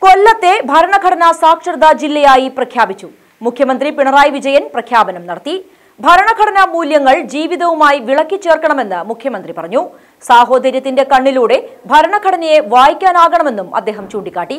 കൊല്ലത്തെ ഭരണഘടനാ സാക്ഷരതാ ജില്ലയായി പ്രഖ്യാപിച്ചു. മുഖ്യമന്ത്രി പിണറായി വിജയൻ പ്രഖ്യാപനം നടത്തി. ഭരണഘടനാ മൂല്യങ്ങൾ ജീവിതവുമായി വിളക്കിച്ചേർക്കണമെന്ന് മുഖ്യമന്ത്രി പറഞ്ഞു. സാഹോദര്യത്തിന്റെ കണ്ണിലൂടെ ഭരണഘടനയെ വായിക്കാനാകണമെന്നും അദ്ദേഹം ചൂണ്ടിക്കാട്ടി.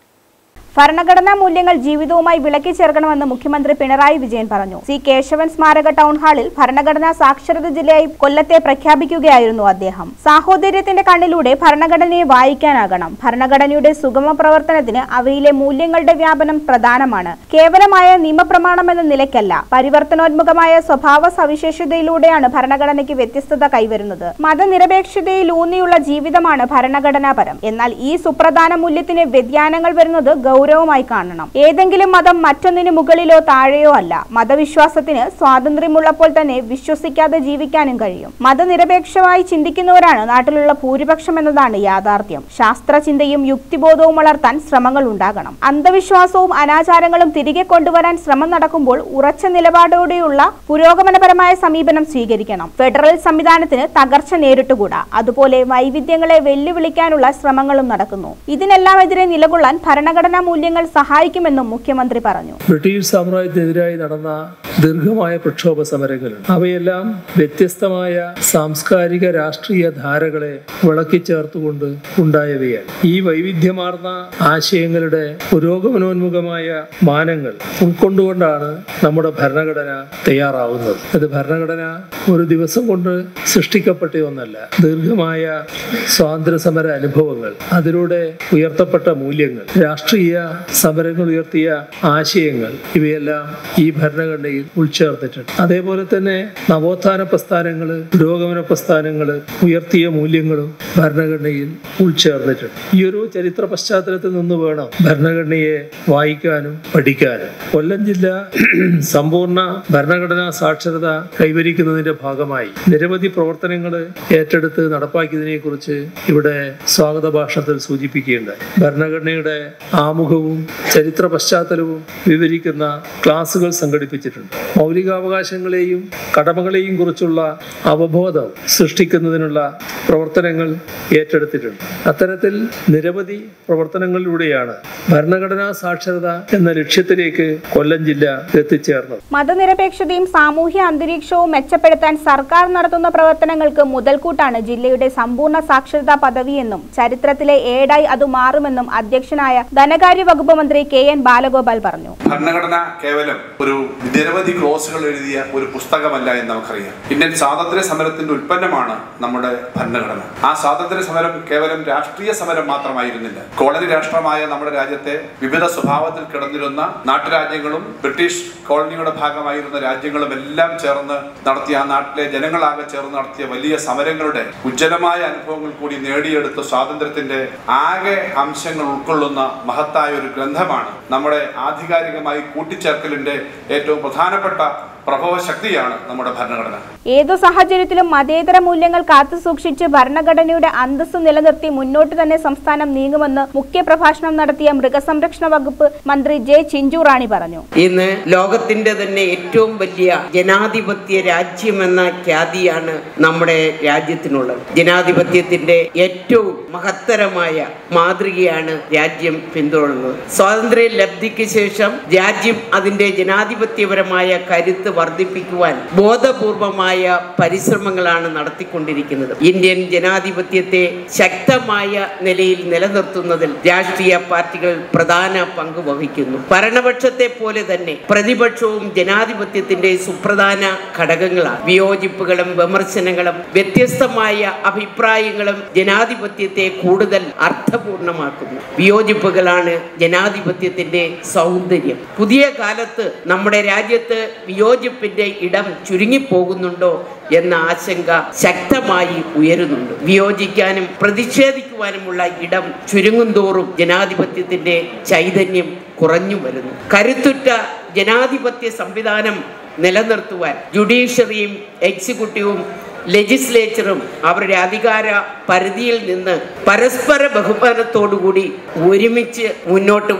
ഭരണഘടനാ മൂല്യങ്ങൾ ജീവിതവുമായി വിളക്കിച്ചേർക്കണമെന്ന് മുഖ്യമന്ത്രി പിണറായി വിജയൻ പറഞ്ഞു. സി കേശവൻ സ്മാരക ടൗൺ ഹാളിൽ ഭരണഘടനാ സാക്ഷരത ജില്ലയായി കൊല്ലത്തെ പ്രഖ്യാപിക്കുകയായിരുന്നു അദ്ദേഹം. സാഹോദര്യത്തിന്റെ കണ്ണിലൂടെ ഭരണഘടനയെ വായിക്കാനാകണം. ഭരണഘടനയുടെ സുഗമ പ്രവർത്തനത്തിന് അവയിലെ മൂല്യങ്ങളുടെ വ്യാപനം പ്രധാനമാണ്. കേവലമായ നിയമപ്രമാണം എന്ന നിലയ്ക്കല്ല, പരിവർത്തനോന്മുഖമായ സ്വഭാവ സവിശേഷതയിലൂടെയാണ് ഭരണഘടനയ്ക്ക് വ്യത്യസ്തത കൈവരുന്നത്. മതനിരപേക്ഷതയിലൂന്നിയുള്ള ജീവിതമാണ് ഭരണഘടനാപരം. എന്നാൽ ഈ സുപ്രധാന മൂല്യത്തിന് വ്യതിയാനങ്ങൾ വരുന്നത് ഗൗരവമായി കാണണം. ഏതെങ്കിലും മതം മറ്റൊന്നിന് മുകളിലോ താഴെയോ അല്ല. മതവിശ്വാസത്തിന് സ്വാതന്ത്ര്യമുള്ളപ്പോൾ തന്നെ വിശ്വസിക്കാതെ ജീവിക്കാനും കഴിയും. മതനിരപേക്ഷമായി ചിന്തിക്കുന്നവരാണ് നാട്ടിലുള്ള ഭൂരിപക്ഷം എന്നതാണ് യാഥാർത്ഥ്യം. ശാസ്ത്രചിന്തയും യുക്തിബോധവും വളർത്താൻ ശ്രമങ്ങൾ ഉണ്ടാകണം. അന്ധവിശ്വാസവും അനാചാരങ്ങളും തിരികെ കൊണ്ടുവരാൻ ശ്രമം നടക്കുമ്പോൾ ഉറച്ച നിലപാടോടെയുള്ള പുരോഗമനപരമായ സമീപനം സ്വീകരിക്കണം. ഫെഡറൽ സംവിധാനത്തിന് തകർച്ച നേരിട്ടുകൂടാ. അതുപോലെ വൈവിധ്യങ്ങളെ വെല്ലുവിളിക്കാനുള്ള ശ്രമങ്ങളും നടക്കുന്നു. ഇതിനെല്ലാമെതിരെ നിലകൊള്ളാൻ ഭരണഘടനാ മൂല്യങ്ങൾ സഹായിക്കുമെന്നും മുഖ്യമന്ത്രി പറഞ്ഞു. ബ്രിട്ടീഷ് സാമ്രാജ്യത്തിനെതിരായി നടന്ന ദീർഘമായ പ്രക്ഷോഭ സമരങ്ങൾ, അവയെല്ലാം വ്യത്യസ്തമായ സാംസ്കാരിക രാഷ്ട്രീയ ധാരകളെ വിളക്കിച്ചേർത്തുകൊണ്ട് ഉണ്ടായവയാണ്. ഈ വൈവിധ്യമാർന്ന ആശയങ്ങളുടെ പുരോഗമനോന്മുഖമായ മാനങ്ങൾ ഉൾക്കൊണ്ടുകൊണ്ടാണ് നമ്മുടെ ഭരണഘടന തയ്യാറാവുന്നത്. അത് ഭരണഘടന ഒരു ദിവസം കൊണ്ട് സൃഷ്ടിക്കപ്പെട്ട ഒന്നല്ല. ദീർഘമായ സ്വാതന്ത്ര്യ സമര അനുഭവങ്ങൾ, അതിലൂടെ ഉയർത്തപ്പെട്ട മൂല്യങ്ങൾ, രാഷ്ട്രീയ സമരങ്ങൾ ഉയർത്തിയ ആശയങ്ങൾ, ഇവയെല്ലാം ഈ ഭരണഘടനയിൽ ഉൾച്ചേർത്തിട്ടുണ്ട്. അതേപോലെ തന്നെ നവോത്ഥാന പ്രസ്ഥാനങ്ങള്, പുരോഗമന പ്രസ്ഥാനങ്ങള് ഉയർത്തിയ മൂല്യങ്ങളും ഭരണഘടനയിൽ ഉൾച്ചേർന്നിട്ടുണ്ട്. ഈ ഒരു ചരിത്ര പശ്ചാത്തലത്തിൽ നിന്ന് വേണം ഭരണഘടനയെ വായിക്കാനും പഠിക്കാനും. കൊല്ലം ജില്ല സമ്പൂർണ്ണ ഭരണഘടനാ സാക്ഷരത കൈവരിക്കുന്നതിന്റെ ഭാഗമായി നിരവധി പ്രവർത്തനങ്ങൾ ഏറ്റെടുത്ത് നടപ്പാക്കിയതിനെ കുറിച്ച് ഇവിടെ സ്വാഗത ഭാഷണത്തിൽ സൂചിപ്പിക്കുകയുണ്ടായി. ഭരണഘടനയുടെ ആമുഖവും ചരിത്ര പശ്ചാത്തലവും വിവരിക്കുന്ന ക്ലാസുകൾ സംഘടിപ്പിച്ചിട്ടുണ്ട്. മൗലികാവകാശങ്ങളെയും കടമകളെയും കുറിച്ചുള്ള അവബോധം സൃഷ്ടിക്കുന്നതിനുള്ള പ്രവർത്തനങ്ങൾ ഏറ്റെടുത്തിട്ടുണ്ട്. അത്തരത്തിൽ നിരവധി പ്രവർത്തനങ്ങളിലൂടെയാണ് ഭരണഘടനാ സാക്ഷരത എന്ന ലക്ഷ്യത്തിലേക്ക് കൊല്ലം ജില്ല എത്തിച്ചേർന്നത്. മതനിരപേക്ഷതയും സാമൂഹ്യ അന്തരീക്ഷവും മെച്ചപ്പെടുത്താൻ സർക്കാർ നടത്തുന്ന പ്രവർത്തനങ്ങൾക്ക് മുതൽക്കൂട്ടാണ് ജില്ലയുടെ സമ്പൂർണ്ണ സാക്ഷരതാ പദവിയെന്നും ചരിത്രത്തിലെ ഏടായി അത് മാറുമെന്നും അധ്യക്ഷനായ ധനകാര്യ വകുപ്പ് മന്ത്രി KN ബാലഗോപാൽ പറഞ്ഞു. ഭരണഘടന കേവലം ഒരു നിരവധി ക്ലോസുകൾ എഴുതിയ ഒരു പുസ്തകമല്ല എന്ന് നമുക്കറിയാം. ഇന്ത്യൻ സ്വാതന്ത്ര്യ സമരത്തിന്റെ ഉൽപ്പന്നമാണ് നമ്മുടെ ഭരണഘടന. ആ സ്വാതന്ത്ര്യ സമരം കേവലം രാഷ്ട്രീയ സമരം മാത്രമായിരുന്നില്ല. കോളനി രാഷ്ട്രമായ നമ്മുടെ രാജ്യത്തെ വിവിധ സ്വഭാവത്തിൽ കിടന്നിരുന്ന നാട്ടുരാജ്യങ്ങളും ബ്രിട്ടീഷ് കോളനിയുടെ ഭാഗമായിരുന്ന രാജ്യങ്ങളും എല്ലാം ചേർന്ന് നടത്തിയ, ആ നാട്ടിലെ ജനങ്ങളാകെ ചേർന്ന് നടത്തിയ വലിയ സമരങ്ങളുടെ ഉജ്ജ്വലമായ അനുഭവങ്ങൾ കൂടി നേടിയെടുത്ത സ്വാതന്ത്ര്യത്തിന്റെ ആകെ അംശങ്ങൾ ഉൾക്കൊള്ളുന്ന മഹത്തായ ഒരു ഗ്രന്ഥമാണ്. നമ്മുടെ ആധികാരികമായി കൂട്ടിച്ചേർക്കലിന്റെ ഏറ്റവും പ്രധാനപ്പെട്ട പ്രഭവശക്തിയാണ് നമ്മുടെ ഭരണഘടന. ഏതു സാഹചര്യത്തിലും മതേതര മൂല്യങ്ങൾ കാത്തുസൂക്ഷിച്ച് ഭരണഘടനയുടെ അന്തസ്സ് നിലനിർത്തി മുന്നോട്ട് തന്നെ സംസ്ഥാനം നീങ്ങുമെന്ന് മുഖ്യപ്രഭാഷണം നടത്തിയ മൃഗസംരക്ഷണ വകുപ്പ് മന്ത്രി J. ചിഞ്ചു റാണി പറഞ്ഞു. ഇന്ന് ലോകത്തിന്റെ തന്നെ ഏറ്റവും വലിയ ജനാധിപത്യ രാജ്യമെന്ന ഖ്യാതിയാണ് നമ്മുടെ രാജ്യത്തിനുള്ളത്. ജനാധിപത്യത്തിന്റെ ഏറ്റവും മഹത്തരമായ മാതൃകയാണ് രാജ്യം പിന്തുടരുന്നത്. സ്വാതന്ത്ര്യ ലബ്ധിക്ക് ശേഷം രാജ്യം അതിന്റെ ജനാധിപത്യപരമായ കരുത്ത് വർദ്ധിപ്പിക്കുവാൻ ബോധപൂർവമായ പരിശ്രമങ്ങളാണ് നടത്തിക്കൊണ്ടിരിക്കുന്നത്. ഇന്ത്യൻ ജനാധിപത്യത്തെ ശക്തമായ നിലയിൽ നിലനിർത്തുന്നതിൽ രാഷ്ട്രീയ പാർട്ടികൾ പ്രധാന പങ്ക് വഹിക്കുന്നു. ഭരണപക്ഷത്തെ പോലെ തന്നെ പ്രതിപക്ഷവും ജനാധിപത്യത്തിന്റെ സുപ്രധാന ഘടകങ്ങളാണ്. വിയോജിപ്പുകളും വിമർശനങ്ങളും വ്യത്യസ്തമായ അഭിപ്രായങ്ങളും ജനാധിപത്യത്തെ കൂടുതൽ അർത്ഥപൂർണമാക്കുന്നു. വിയോജിപ്പുകളാണ് ജനാധിപത്യത്തിന്റെ സൗന്ദര്യം. പുതിയ കാലത്ത് നമ്മുടെ രാജ്യത്ത് വിയോജിപ്പിന്റെ ഇടം ചുരുങ്ങിപ്പോകുന്നുണ്ടോ എന്ന ആശങ്ക ശക്തമായി ഉയരുന്നുണ്ട്. വിയോജിക്കാനും പ്രതിഷേധിക്കുവാനുമുള്ള ഇടം ചുരുങ്ങുന്തോറും ജനാധിപത്യത്തിന്റെ ചൈതന്യം കുറഞ്ഞു വരുന്നു. കരുത്തുറ്റ ജനാധിപത്യ സംവിധാനം നിലനിർത്തുവാൻ ജുഡീഷ്യറിയും എക്സിക്യൂട്ടീവും ലെജിസ്ലേച്ചറും അവരുടെ അധികാര പരിധിയിൽ നിന്ന് പരസ്പര ബഹുമാനത്തോടുകൂടി ഒരുമിച്ച് മുന്നോട്ട്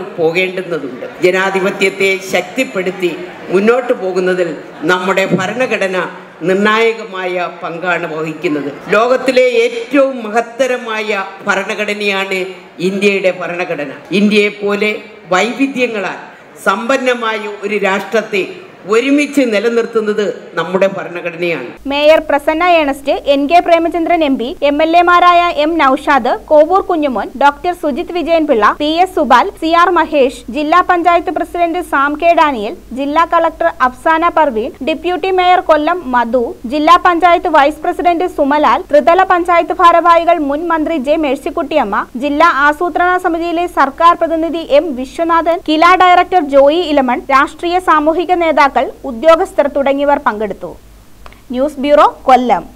പോകേണ്ടുന്നതുണ്ട്. ജനാധിപത്യത്തെ ശക്തിപ്പെടുത്തി മുന്നോട്ട് പോകുന്നതിൽ നമ്മുടെ ഭരണഘടന നിർണായകമായ പങ്കാണ് വഹിക്കുന്നത്. ലോകത്തിലെ ഏറ്റവും മഹത്തരമായ ഭരണഘടനയാണ് ഇന്ത്യയുടെ ഭരണഘടന. ഇന്ത്യയെ പോലെ വൈവിധ്യങ്ങളാൽ സമ്പന്നമായ ഒരു രാഷ്ട്രത്തെ ഒരുമിച്ച് നിലനിർത്തുന്നത് നമ്മുടെ ഭരണഘടനയാണ്. Mayor Prasanna Ernest, NK Premachandran MP, MLA-മാരായ M Noushad, Kovoor Kunjumon, doctor Sujith Vijayanpillai, PS Subal, CR Mahesh, ജില്ലാ പഞ്ചായത്ത് പ്രസിഡന്റ് സാം കെ ഡാനിയൽ, ജില്ലാ collector Afsana Parveen, deputy mayor Kollam Madhu, ജില്ലാ പഞ്ചായത്ത് വൈസ് പ്രസിഡന്റ് സുമലാൽ, ത്രിതല പഞ്ചായത്ത് ഭാരവാഹികൾ മുൻ മന്ത്രി J മേഴ്സിക്കുട്ടിയമ്മ, ജില്ലാ ആസൂത്രണ സമിതിയിലെ സർക്കാർ പ്രതിനിധി M വിശ്വനാഥൻ, കില ഡയറക്ടർ ജോയി ഇലമൺ, രാഷ്ട്രീയ സാമൂഹിക നേതാക്കൾ, ഉദ്യോഗസ്ഥർ തുടങ്ങിയവർ പങ്കെടുത്തു. ന്യൂസ് ബ്യൂറോ, കൊല്ലം.